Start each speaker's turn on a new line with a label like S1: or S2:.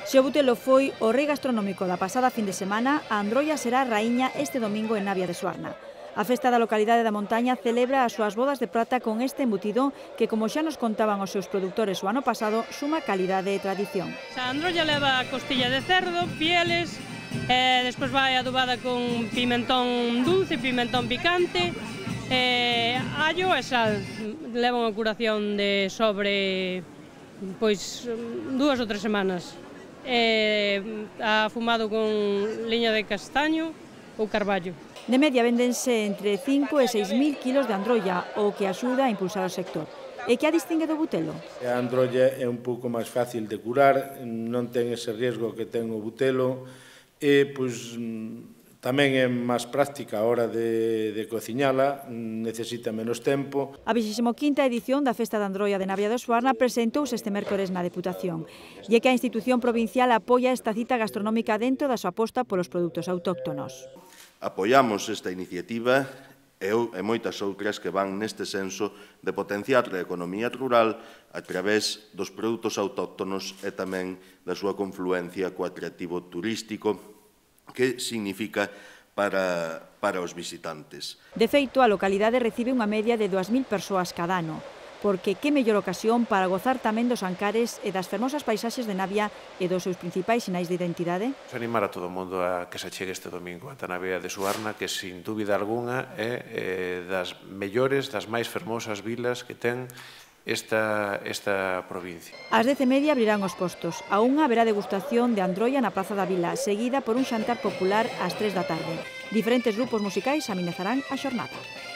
S1: Se o Butelo foi o rei gastronómico da pasada fin de semana, a Androlla será raíña este domingo en Navia de Suarna. A festa da localidade da montaña celebra as súas bodas de prata con este embutido que, como xa nos contaban os seus produtores o ano pasado, suma calidade e tradición.
S2: A Androlla leva costilla de cerdo, pieles, despois vai adobada con pimentón dulce, pimentón picante, allo e sal. Leva unha curación de sobre 2 ou 3 semanas. Afumado con liña de castaño ou carballo.
S1: De media véndense entre 5 e 6.000 kilos de androlla, o que axuda a impulsar o sector. E que a distingue do butelo?
S3: A androlla é un pouco máis fácil de curar, non ten ese riesgo que ten o butelo e tamén é máis práctica a hora de cociñala, necesita menos tempo.
S1: A 25ª edición da Festa da Androlla de Navia de Suarna presentouse este mércores na Deputación e é que a institución provincial apoia esta cita gastronómica dentro da súa aposta polos produtos autóctonos.
S4: Apoiamos esta iniciativa e moitas outras que van neste senso de potenciar a economía rural a través dos produtos autóctonos e tamén da súa confluencia co atractivo turístico que significa para os visitantes.
S1: De feito, a localidade recibe unha media de 2.000 persoas cada ano, porque que mellor ocasión para gozar tamén dos ancares e das fermosas paisaxes de Navia e dos seus principais sinais de identidade?
S5: Animar a todo o mundo a que se chegue este domingo ata Navia de Suarna, que sin dúbida alguna é das mellores, das máis fermosas vilas que ten esta provincia.
S1: Ás 10:30 abrirán os postos. A 1 haberá degustación de androlla na Praza da Vila, seguida por un xantar popular ás 3 da tarde. Diferentes grupos musicais amenizarán a xornada.